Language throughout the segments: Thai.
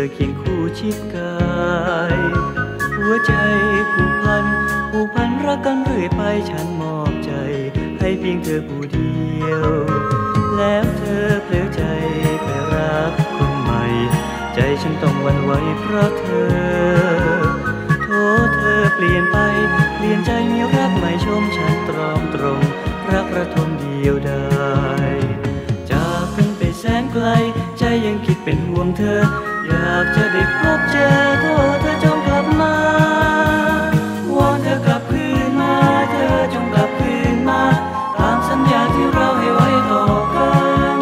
อเคียงคู่ชิดกายหัวใจผูกพันรักกันเรื่อยไปฉันมอบใจให้เพียงเธอผู้เดียวแล้วเธอเผลอใจไปรักคนใหม่ใจฉันต้องหวั่นไหวเพราะเธอโทษเธอเปลี่ยนไปเปลี่ยนใจมีรักใหม่ชมฉันตรอมตรงรักระทมเดียวดายจากกันไปแสนไกลใจยังคิดเป็นห่วงเธออยากจะได้พบเจอโทษเธอจงกลับมาวอนเธอกลับคืนมาเธอจงกลับคืนมาตามสัญญาที่เราให้ไว้ต่อกัน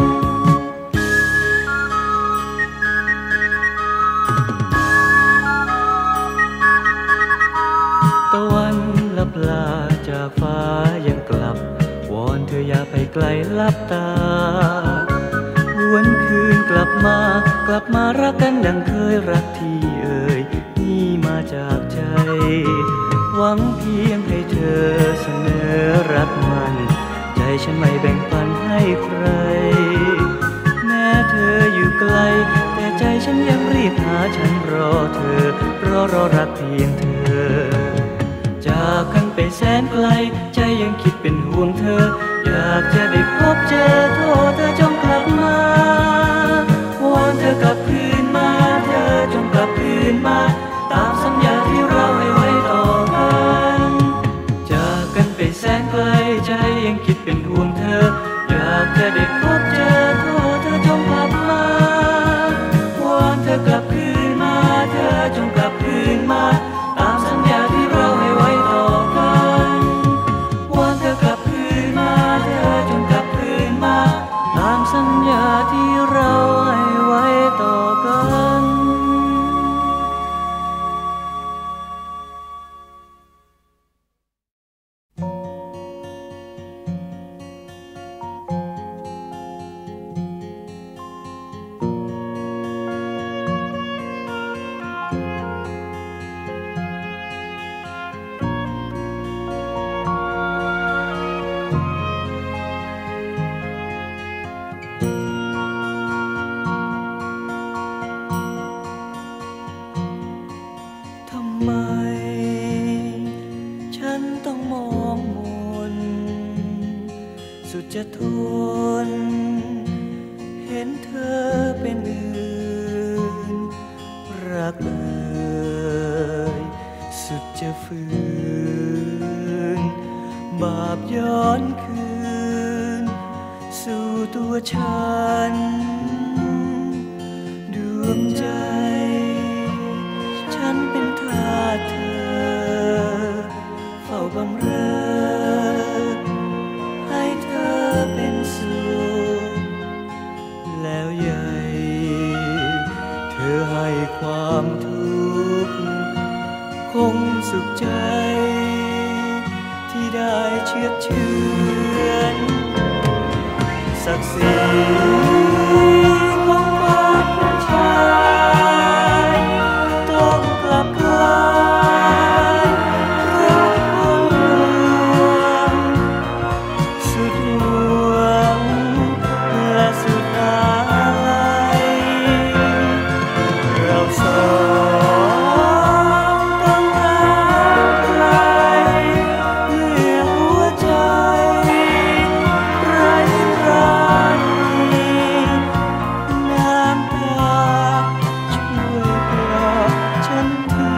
ตะวันลับลาจากฟ้ายังกลับวอนเธออย่าไปไกลลับตาหวนคืนกลับมารักกันดังเคยรักที่เอ่ยนี่มาจากใจหวังเพียงให้เธอเสนอรักมันใจฉันไม่แบ่งปันให้ใครแม้เธออยู่ไกลแต่ใจฉันยังรีบหาฉันรอเธอรอรักเพียงเธอจากกันไปแสนไกลใจยังคิดเป็นห่วงเธออยากจะได้พบเจอโทษเธอจงกลับมาวอนเธอกลับคืนมาเธอจงกลับคืนมาตามสัญญาที่เราให้ไว้ต่อกันจากกันไปแสนไกลใจยังคิดเป็นห่วงเธออยากจะได้พบเจอโทษเธอจงกลับมาวอนเธอกลับคืนมาเธอจงกลับคืนมาตามสัญญาที่เราให้ไว้ต่อกันวอนเธอกลับคืนมาเธอจงกลับคืนมาตามสัญญาที่เราให้ไว้ต่อกันจะทนเห็นเธอเป็นอื่นรักเอ่ยสุดจะฝืนบาปย้อนคืนสู่ตัวฉันดวงใจฉันเป็นทาสเธอเฝ้าบำเรอเป็นสุขแล้วใหญ่เธอให้ความทุกข์คงสุขใจที่ได้เชือดเฉือนศักดิ์ศรีของความเป็นชายต้องกลับกลายรักคนลวงสุดและสุดอะไรเราสองต้องรักใครเมื่อหัวใจไร้ราณีน้ำตาช่วยปลอบฉันที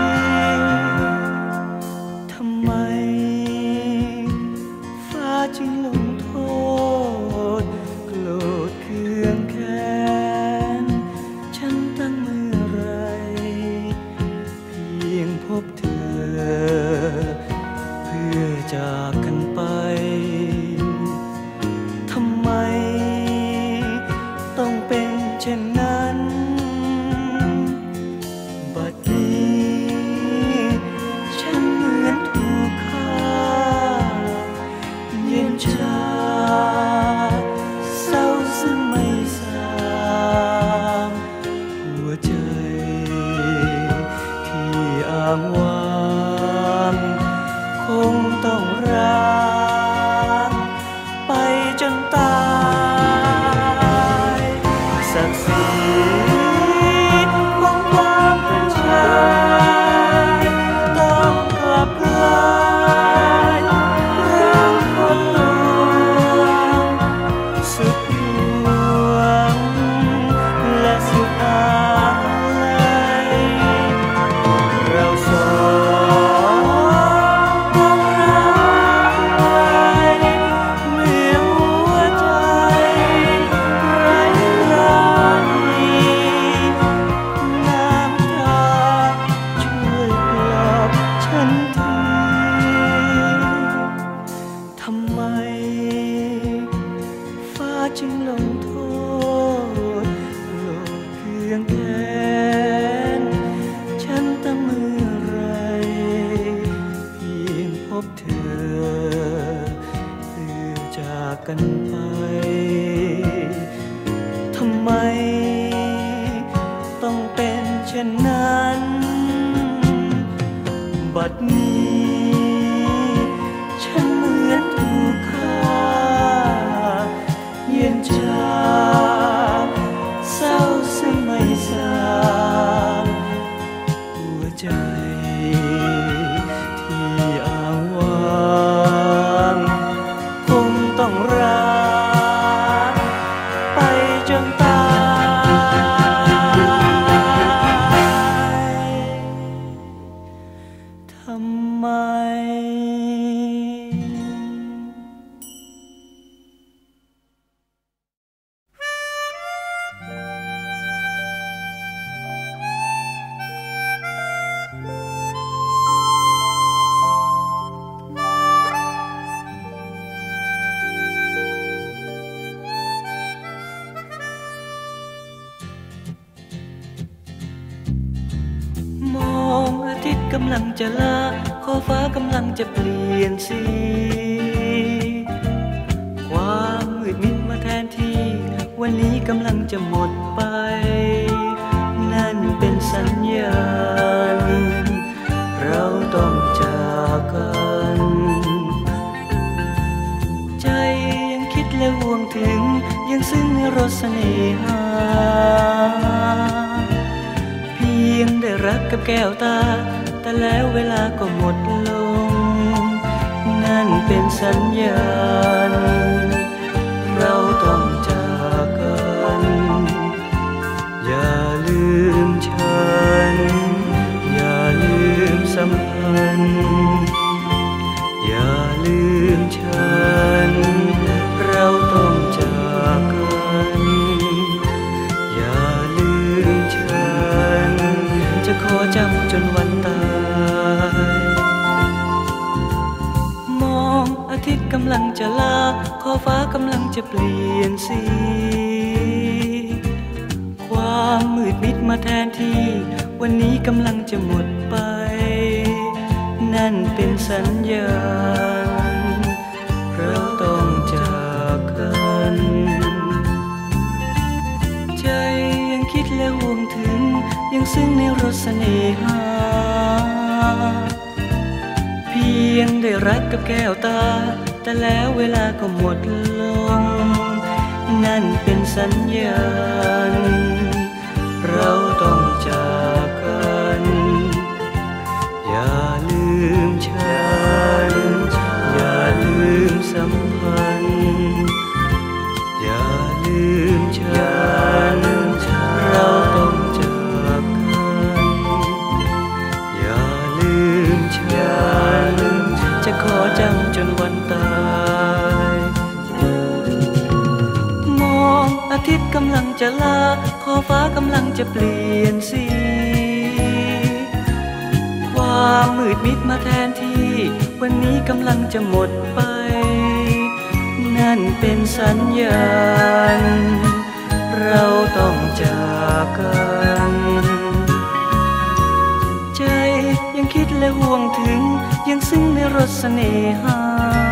ทำไมฟ้าจึงลงโทษโกรธเคืองแค้นฉันตั้งเมื่อไรเพียงพบเธอเพื่อจากกันไปทำไมต้องเป็นเช่นนั้นบัดนี้ฉันเหมือนถูกฆ่าเย็นชาเศร้าซึ่งไม่สางหัวใจที่อ้างว้างบเธอเพื่อจากกันไปทำไมต้องเป็นเช่นนั้นบัดนี้ฉันเหมือนถูกฆ่าเย็นชาเศร้าซึ่งไม่ทราบหัวใจที่อ้างว้างคงต้องรักไปจนตายทำไมมองอาทิตย์กำลังจะลาขอบฟ้ากำลังจะเปลี่ยนสีความมืดมิดมาแทนที่วันนี้กำลังจะหมดไปนั่นเป็นสัญญาณเราต้องจากกันใจยังคิดและห่วงถึงยังซึ้งในรสเสน่หาเพียงได้รักกับแก้วตาแต่แล้วเวลาก็หมดลงนั่นเป็นสัญญาณเราต้องจากกันอย่าลืมฉันอย่าลืมสัมพันธ์อย่าลืมฉันเราต้องจากกันอย่าลืมฉันจะขอจำจนวันตายมองอาทิตย์กำลังจะลาขอบฟ้ากำลังจะเปลี่ยนสีความมืดมิดมาแทนที่วันนี้กำลังจะหมดไปนั่นเป็นสัญญาณเราต้องจากกันใจยังคิดและห่วงถึงยังซึ้งในรสเสน่หาเพียงได้รักกับแก้วตาแต่แล้วเวลาก็หมดลงนั่นเป็นสัญญาณเราต้องจากกันอย่าลืมฉันอย่าลืมสัมพันธ์อย่าลืมฉันเราต้องจากกันอย่าลืมฉันจะขอจำจนวันตายมองอาทิตย์กำลังจะลาขอบฟ้ากำลังจะเปลี่ยนสีความมืดมิดมาแทนที่วันนี้กำลังจะหมดไปนั่นเป็นสัญญาณเราต้องจากกันใจยังคิดและห่วงถึงยังซึ้งในรสเสน่หา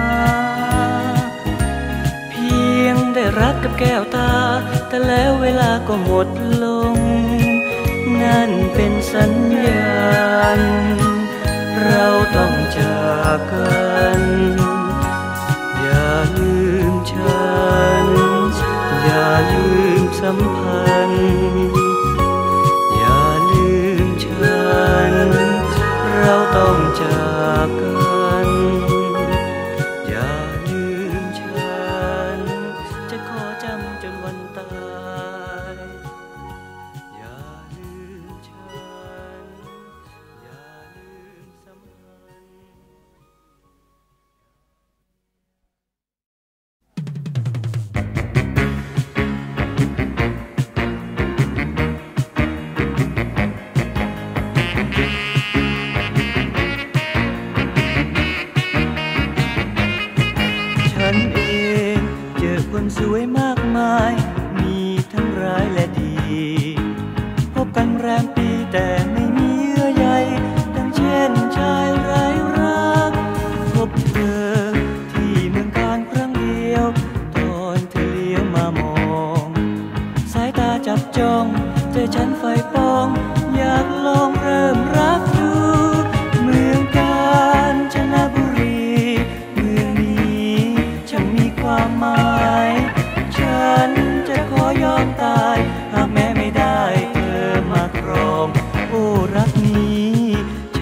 เพียงได้รักกับแก้วตาแต่แล้วเวลาก็หมดลงนั่นเป็นสัญญาณเราต้องจากกันอย่าลืมฉันอย่าลืมสัมพันธ์อย่าลืมฉันเราต้องจากกันอย่าลืมฉันจะขอจำจนวันตายอย่าลืมฉันอย่าลืมสัมพันธ์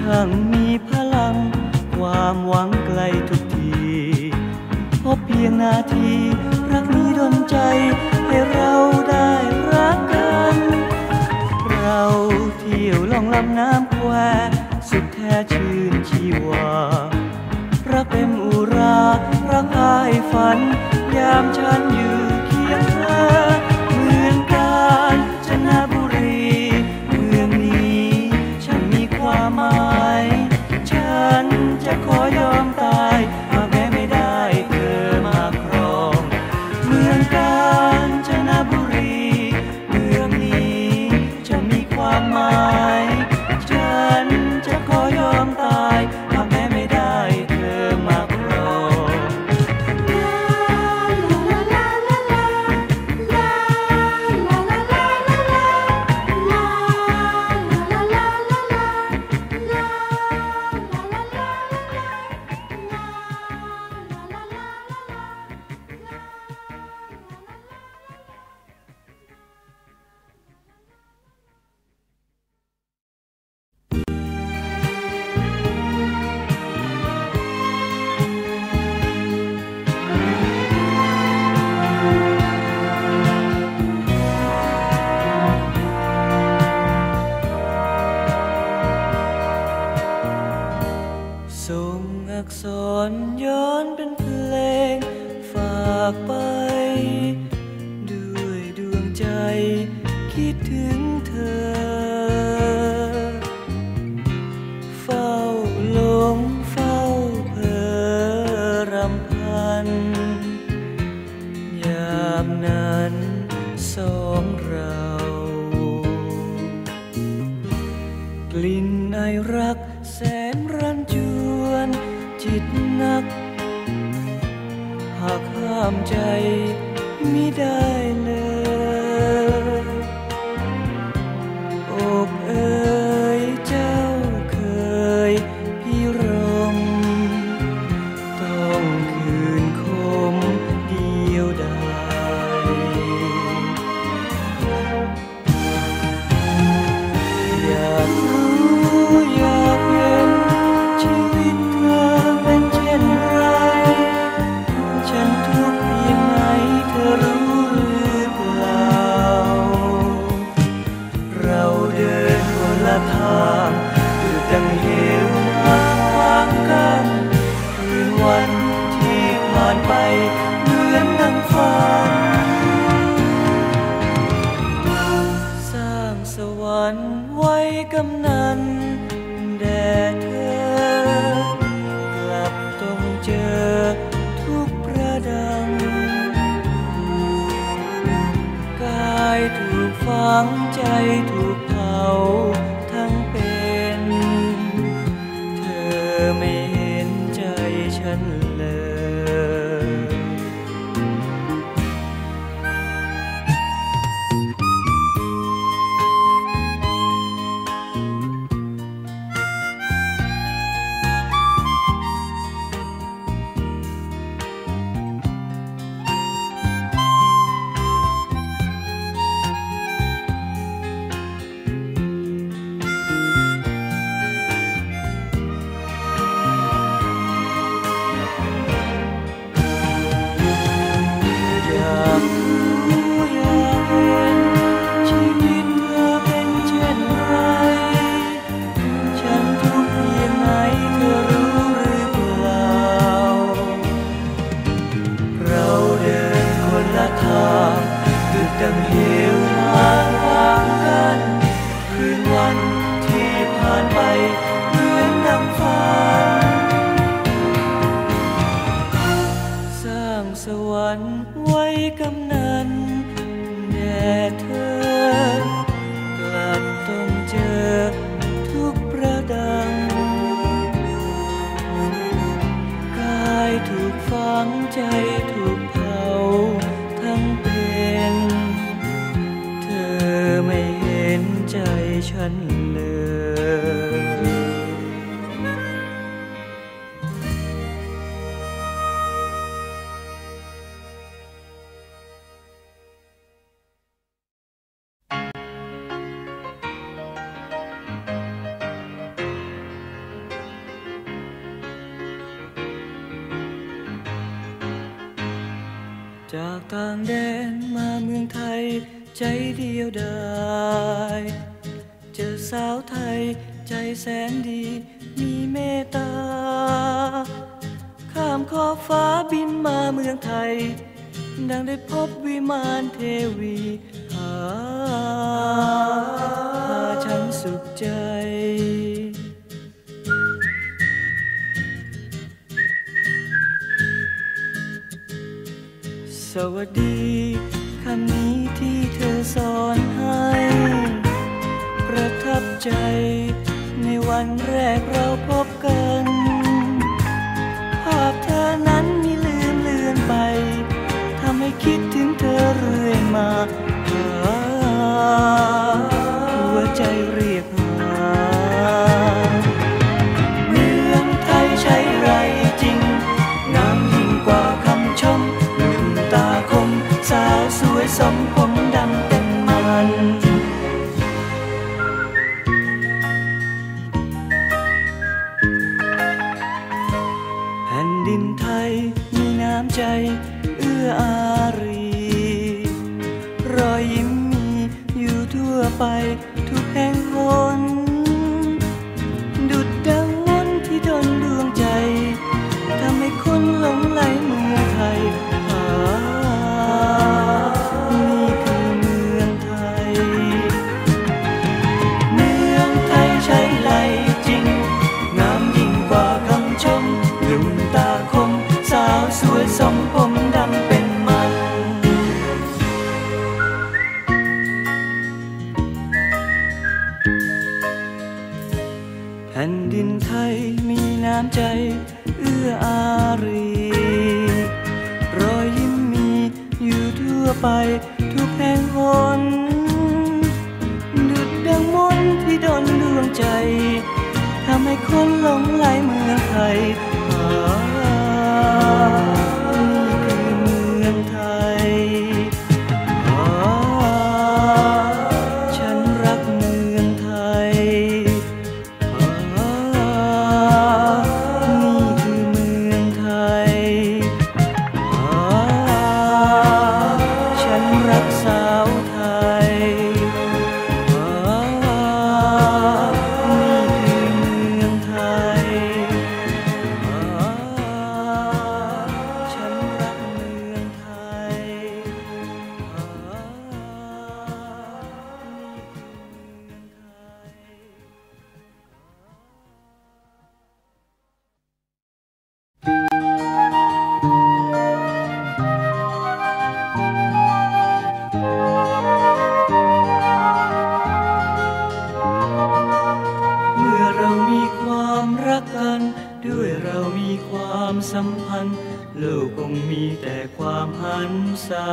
ช่างมีพลังความหวังไกลทุกทีพบเพียงนาทีรักนี้ดลใจให้เราได้รักกันเราเที่ยวล่องลำน้ำแควสุดแท้ชื่นชีวารักเต็มอุรารักพาให้ฝันยามฉันอยู่เคียงเธอเมืองกาญจนบุรีเมืองนี้ฉันมีความหมายฉันจะขอยอมตายหากแม้ไม่ได้เธอมาครองเมืองกาญจนบุรีเมืองนี้ฉันมีความหมายฉันจะขอยอมตายหากแม้ไม่ได้เธอมาครองส่งอักษรย้อนเป็นเพลงฝากไปด้วยดวงใจคิดถึงเธอเฝ้าหลงเฝ้าเพ้อรำพันยามนั้นสองเรากลิ่นไอรักแสนรันจวนจิตนักหากห้ามใจมิได้เลยอกเอ๋ยเจ้าเคยพิรมต้องคืนคมเดียวดายอยากรู้อยากเห็นชีวิตเธอเป็นเช่นไรฉันทุกข์เพียงไหนเธอรู้หรือเปล่าเราเดินคนละทางคือดังเหวห่างกันคืนวันที่ผ่านไปเหมือนดังฝันสร้างสวรรค์ไว้กำนันแด่เธอกลับต้องเจอทุกประดังกายถูกฝังใจถูกเผาทั้งเป็นเธอไม่เห็นใจฉันเลย ฉันเลยจากต่างแดนมาเมืองไทยใจเดียวดายเจอสาวไทยใจแสนดีมีเมตตาข้ามขอบฟ้าบินมาเมืองไทยดังได้พบวิมานเทวีพาฉันสุขใจสวัสดีคำนี้ที่เธอสอนให้ประทับใจในวันแรกเราพบกันภาพเธอนั้นมีลืมเลือนไปทำให้คิดถึงเธอเรื่อยมาหัวใจเรียกหาเมืองไทยใช่ไรจริงงามยิ่งกว่าคำชมลืมตาคมสาวสวยสมผมดำเต็มมันแผ่นดินไทยมีน้ำใจเอื้ออารีรอยยิ้มมีอยู่ทั่วไปทุกแห่งหนดุจดังมนต์ที่ดลดวงใจทำให้คนหลงไหลเมืองไทยนี่คือเมืองไทยเมืองไทยใช่ไรจริงงามยิ่งกว่าคำชมลืมตาคมสาวสวยสมผมดำเป็นมันแผ่นดินไทยมีน้ำใจเอื้ออารีรอยยิ้มมีอยู่ทั่วไปทุกแห่งหนดุจดังมนต์ที่ดลดวงใจทำให้คนหลงไหลเมืองไทยนี่คือเมืองไทยฉันรักเมืองไทยนี่คือเมืองไทยฉันรักสาวไทยนี่คือเมืองไทยฉันรักเมืองไทยเมื่อเรามีความรักกันด้วยเรามีความสัมพันธ์โลกคงมีแต่ความหันษา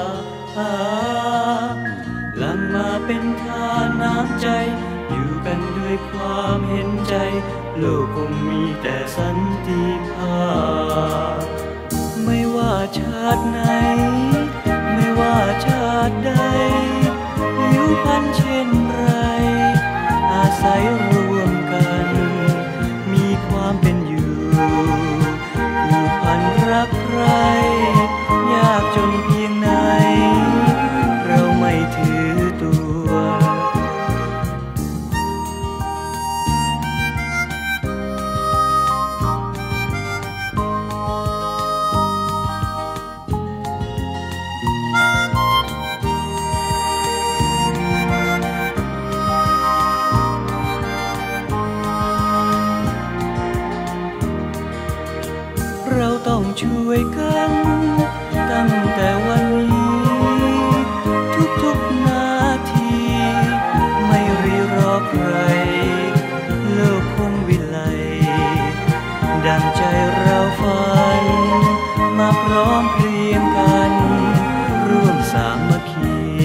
หลั่งมาเป็นทานน้ำใจอยู่กันด้วยความเห็นใจโลกคงมีแต่สันติภาพไม่ว่าชาติไหนไม่ว่าชาติใดผิวพรรณเช่นไรอาศัยร่วมกันมีความเป็นอยู่ผูกพันรักใครยากจนเพียงไหนเราไม่ถือตัวเราต้องช่วยกันตั้งแต่วันนี้ทุกๆนาทีไม่รีรอใครโลกคงวิไลดังใจเราฝันมาพร้อมเพรียงกันร่วมสามัคคี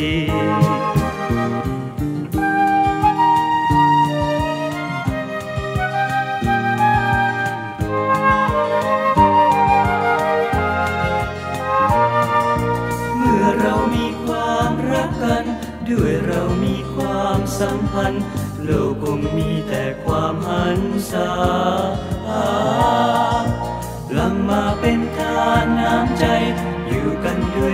ด้วยเรามีความสัมพันธ์โลกคงมีแต่ความหันษาหลั่งมาเป็นทานน้ำใจอยู่กันด้วย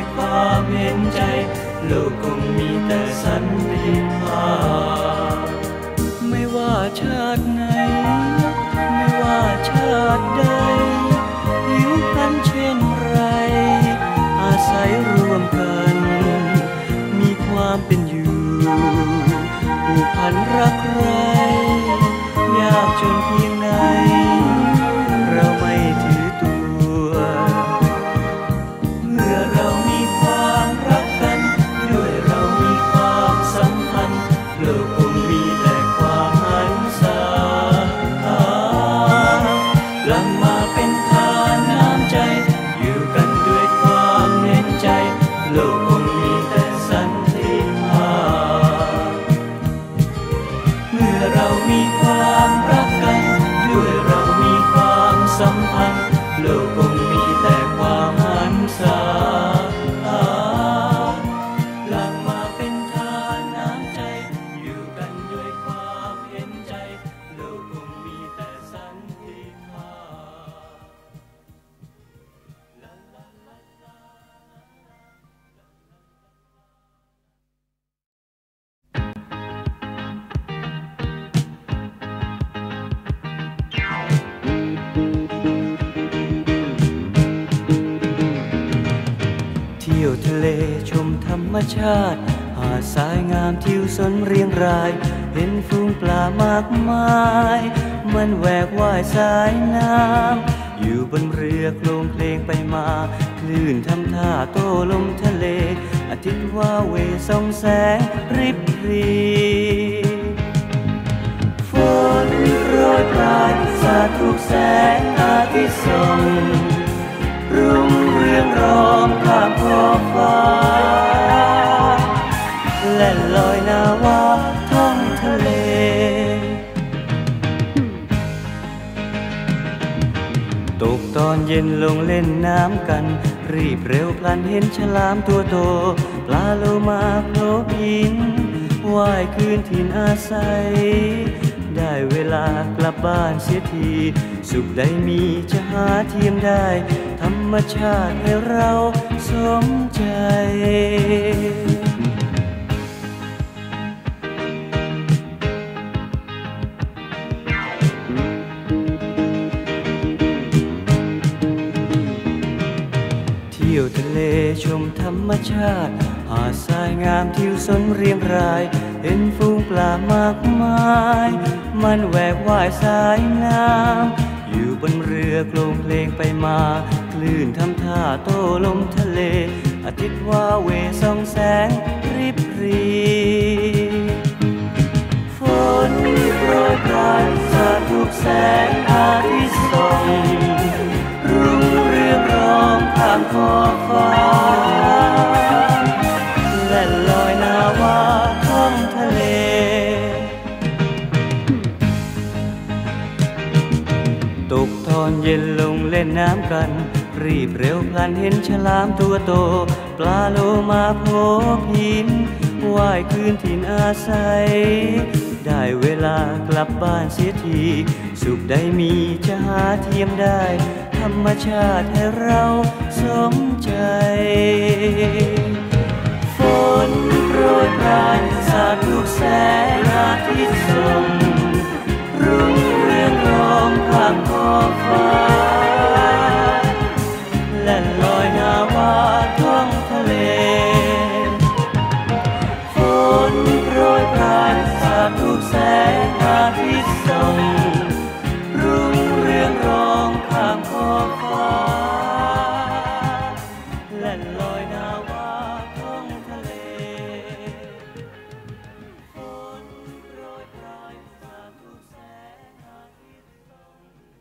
ที่พาไม่ว่าชาติไหนไม่ว่าชาติใดผิวพรรณเช่นไรอาศัยร่วมกันมีความเป็นอยู่ผูกพันรักใครยากจนเพียงไหนเราไม่ถือตัวเมื่อเรามีความรักกันด้วยเรามีความสัมพันธ์โลกคงมีแต่ความหันษาหลั่งมาเป็นทานน้ำใจอยู่กันด้วยความเห็นใจโลกคงมีแต่สันติภาพเมื่อเรามีความรักกันด้วยเรามีความสัมพันธ์โลกคงมีแต่ความหันษาหลั่งมาเป็นทานน้ำใจอยู่กันด้วยความเห็นใจโลกคงมีแต่สันติภาพเที่ยวทะเลชมธรรมชาติหาดทรายงามทิวสนเรียงรายเห็นฝูงปลามากมายมันแหวกว่ายสายน้ำอยู่บนเรือโคลงเพลงไปมาคลื่นทำท่าโต้ลมทะเลอาทิตย์ว่าเวส่องแสงริบรีฝนโปรยปลายสาดทุกแสงอาทิตย์ส่องรุ่งเรืองรองข้ามขอบฟ้าและลอยนาวาท้องทะเลตกตอนเย็นลงเล่นน้ำกันรีบเร็วพลันเห็นฉลามตัวโตปลาโลมาโผล่พินว่ายคืนถิ่นอาศัยได้เวลากลับบ้านเสียทีสุขใดมีจะหาเทียมได้ธรรมชาติให้เราสมใจเที่ยวทะเลชมธรรมชาติหาดทรายงามทิวสนเรียงรายเห็นฝูงปลามากมายมันแหวกว่ายสายน้ำอยู่บนเรือโคลงเพลงไปมาคลื่นทำท่าโต้ลมทะเลอาทิตย์ว่าเวส่องแสงริบรีฝนโปรยปลายสาดทุกแสงอาทิตย์ส่องรุ่งเรืองรองข้ามขอบฟ้าและลอยนาวาท้องทะเลตกตอนเย็นลงเล่นน้ำกันรีบเร็วพลันเห็นฉลามตัวโตปลาโลมาโผล่พินว่ายคืนถิ่นอาศัยได้เวลากลับบ้านเสียทีสุขใดมีจะหาเทียมได้ธรรมชาติให้เราสมใจฝนโปรยปลายสาดทุกแสงอาทิตย์ส่องรุ่งเรืองรองข้ามขอบฟ้าและลอยนาวาท้องทะเลฝนโปรยปลายสาดทุกแสงอาทิตย์ส่องรุ่งเรืองรองข้ามขอบฟ้าและลอยนาวาท้องทะเลฝนโปรยปลายสาดทุกแสงอาทิตย์ส่อง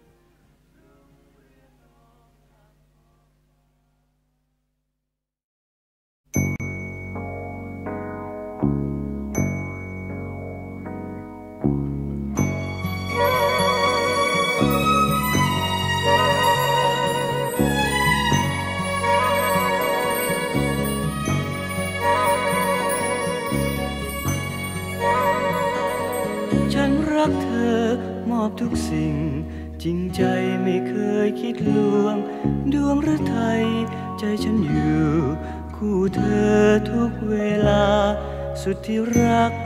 ฉันรักเธอมอบทุกสิ่งจริงใจไม่เคยคิดลวงดวงหรือไทยใจฉันอยู่คู่เธอทุกเวลาสุดที่รัก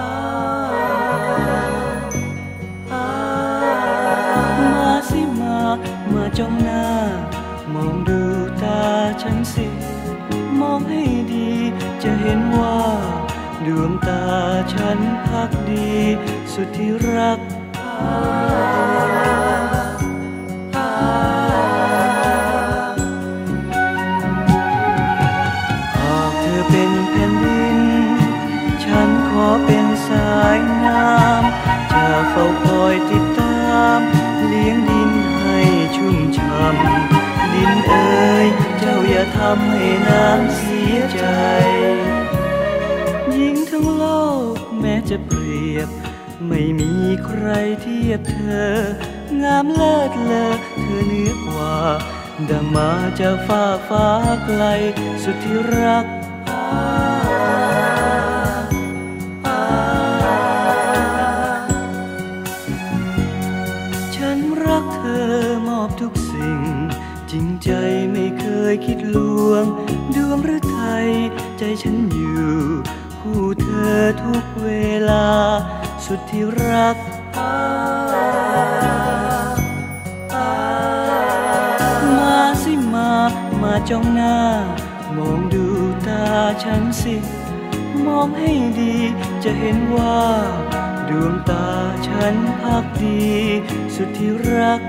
มาสิมาจ้องหน้ามองดูตาฉันสิมองให้ดีจะเห็นว่าดวงตาฉันพักดีสุดที่รักหากเธอเป็นแผ่นดินฉันขอเป็นสายน้ำจะเฝ้าคอยติดตามเลี้ยงดินให้ชุ่มช่ำดินเอ๋ยเจ้าอย่าทำให้น้ำเสียใจยิ่งทั้งโลกแม้จะเปรียบไม่มีใครเทียบเธองามเลิศเลอเธอเหนือกว่าดังมาจากฟ้าไกลสุดที่รักฉันรักเธอมอบทุกสิ่งจริงใจไม่เคยคิดลวงดวงหรือไทยใจฉันอยู่คู่เธอทุกเวลาสุดที่รักมาสิมาจ้องหน้ามองดูตาฉันสิมองให้ดีจะเห็นว่าดวงตาฉันพักดีสุดที่รัก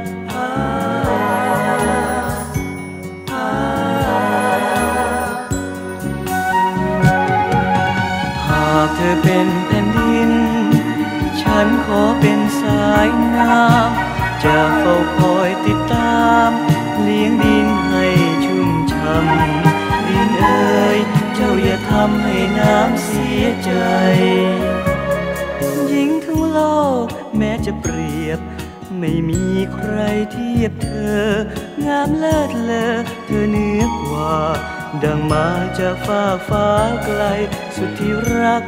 หากเธอเป็นแผ่นดินฉันขอเป็นสายน้ำจะเฝ้าคอยติดตามเลี้ยงดินให้ชุ่มช่ำดินเอ๋ยเจ้าอย่าทำให้น้ำเสียใจยิ่งทั้งโลกแม้จะเปรียบไม่มีใครเทียบเธองามเลิศเลอเธอเหนือกว่าดังมาจากฟ้าไกลสุดที่รัก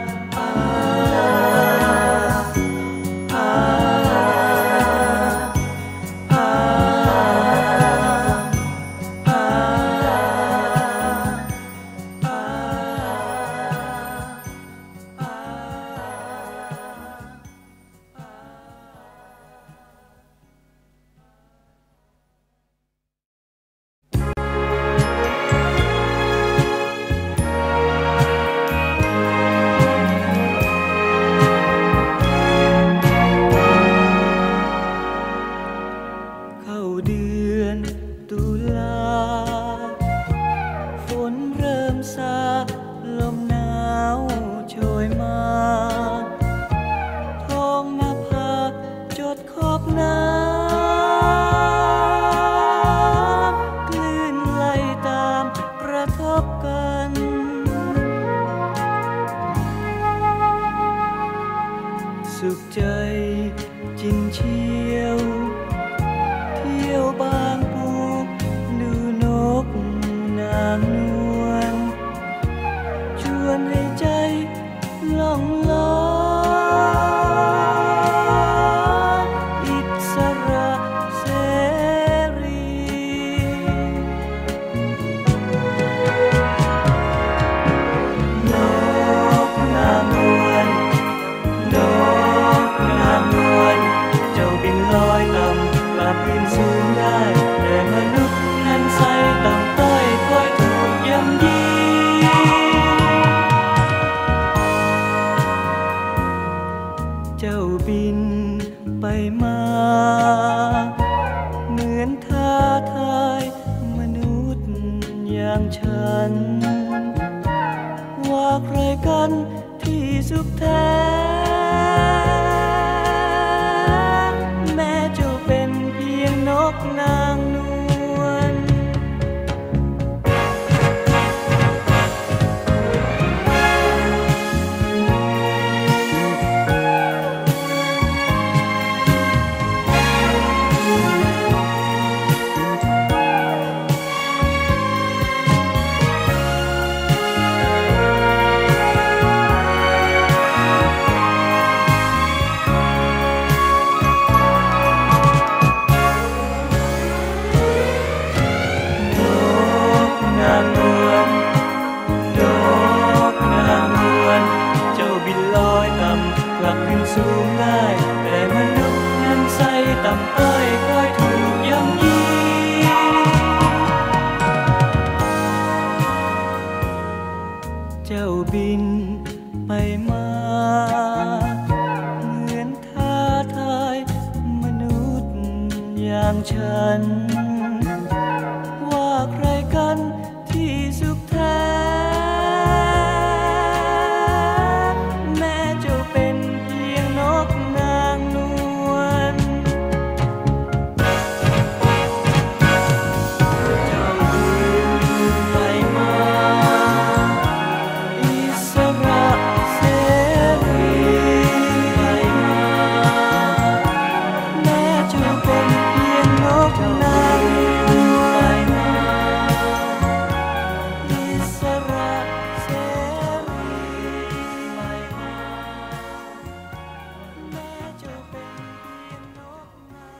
สุขใจจริงเชียวเที่ยวบางปูดูนกนางนวลชวนให้ใจล่องลอยอิสระเสรีนกนางนวลเจ้าบินลอยต่ำกลับบินสูงได้แต่มนุษย์นั้นใส่ต่ำต้อยคอยถูกย่ำยีเจ้าบินไปมาเหมือนท้าทายมนุษย์อย่างฉันว่าใครกันที่สุขแท้นกนางนวลฉันว่าใครกันที่สุขแท้แม้จะเป็นเพียงนกนางนวลเจ้าบินไปมาอิสระเสรีไปมาแม้จะเป็นเพียงนกนางนวลไปมาอิสระเสรีไปมาแม้จะเป็นเพียงนกนาง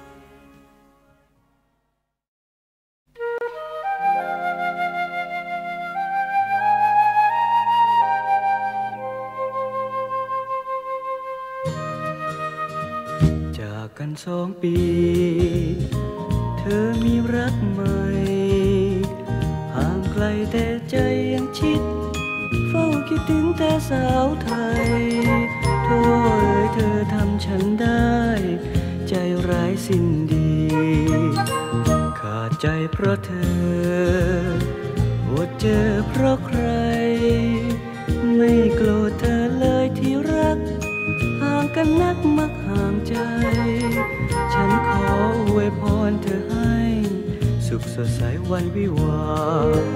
จากกัน2 ปี เธอมีรักใหม่ ห่างไกลแต่ใจยังชิด เฝ้าคิดถึงแต่สาวไทยโธ่เอ๋ยเธอทำฉันได้ ใจร้ายสิ้นดี ขาดใจเพราะเธออดเจอเพราะใคร ไม่โกรธเธอเลยที่รัก ห่างกันนักมักห่างใจ ฉันขออวยพรเธอให้ สุขสดใสวันวิวาห์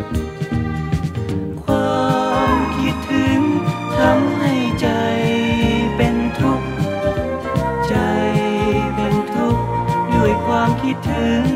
ความคิดถึงทำให้ใจเป็นทุกข์ใจเป็นทุกข์ด้วยความคิดถึง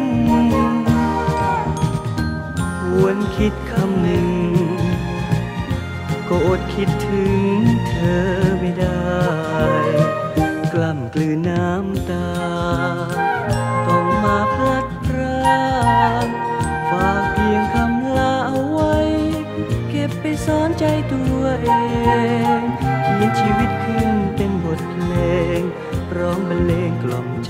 หวนคิดคำหนึ่งก็อดคิดถึงเธอไม่ได้กล้ำกลืนน้ำตาต้องมาพลัดพรากฝากเพียงคำลาเอาไว้เก็บไปสอนใจตัวเองเขียนชีวิตขึ้นเป็นบทเพลงร้องบรรเลงกล่อมใจ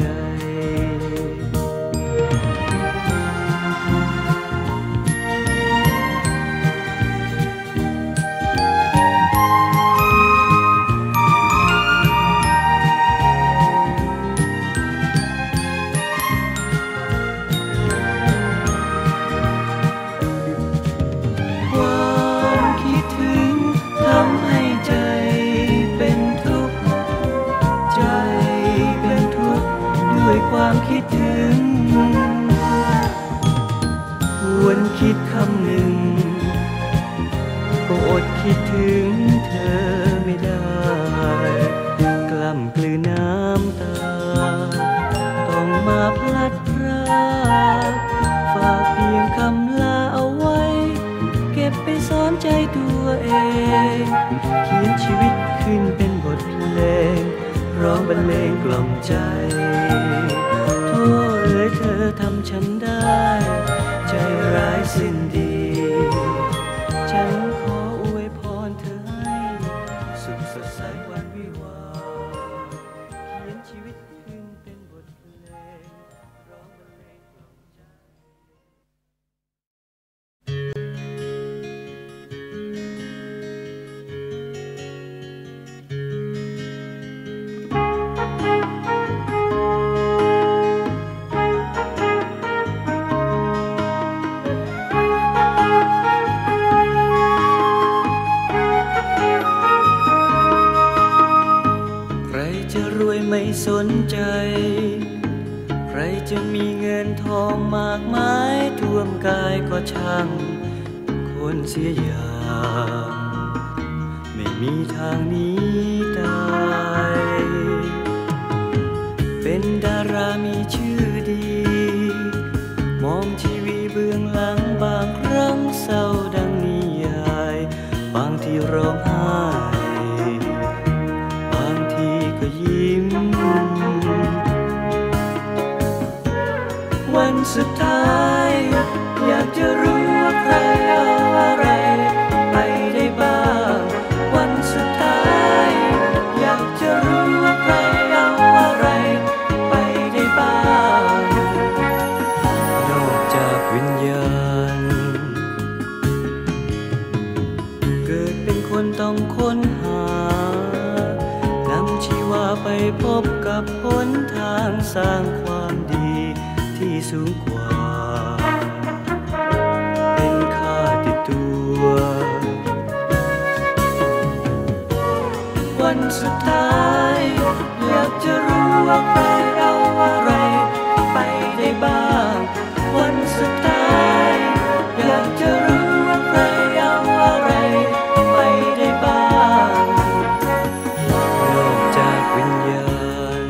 ความคิดถึงหวนคิดคำหนึ่งก็อดคิดถึงเธอไม่ได้กล้ำกลืนน้ำตาต้องมาพลัดพรากฝากเพียงคำลาเอาไว้เก็บไปสอนใจตัวเองเขียนชีวิตขึ้นเป็นบทเพลงร้องบรรเลงกล่อมใจโธ่เอ๋ยเธอทำฉันได้ใจร้ายสิ้นดีฉันขออวยพรเธอให้สุขสดใสวันวิวาห์เขียนชีวิตขึ้นเป็นบทเพลงร้องบรรเลงกล่อมใจ ไม่สนใจใครจะมีเงินทองมากมายท่วมกายก็ช่างคนเสียอย่างไม่มีทางหนีตายเป็นดารามีชื่อดีมองทีวีเบื้องหลังบางครั้งเศร้าดังนิยายบางทีร้องไห้บางทีก็ยิ้มวันสุดท้ายอยากจะรู้ว่าใครเอาอะไรไปได้บ้างวันสุดท้ายอยากจะรู้ว่าใครเอาอะไรไปได้บ้างนอกจากวิญญาณเกิดเป็นคนต้องค้นหานำชีวาไปพบกับหนทางสร้างความดีที่สูงกว่าเป็นค่าติดตัววันสุดท้ายอยากจะรู้ว่าใครเอาอะไรไปได้บ้างวันสุดท้ายอยากจะรู้ว่าใครเอาอะไรไปได้บ้างนอกจากวิญญาณ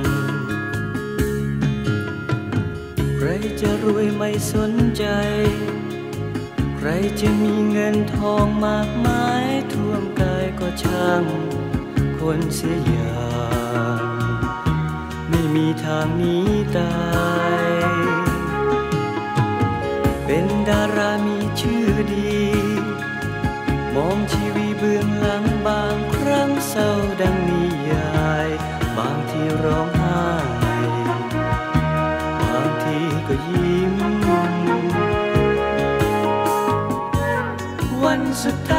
ใครจะรวยไม่สนใจใครจะมีเงินทองมากมายท่วมกายก็ช่างคนเสียอย่างไม่มีทางหนีตายเป็นดารามีชื่อดีมองชีวิตเบื้องหลังบางครั้งเศร้าดังนิยายบางทีร้องไห้บางทีก็ยิ้มวันสุดท้าย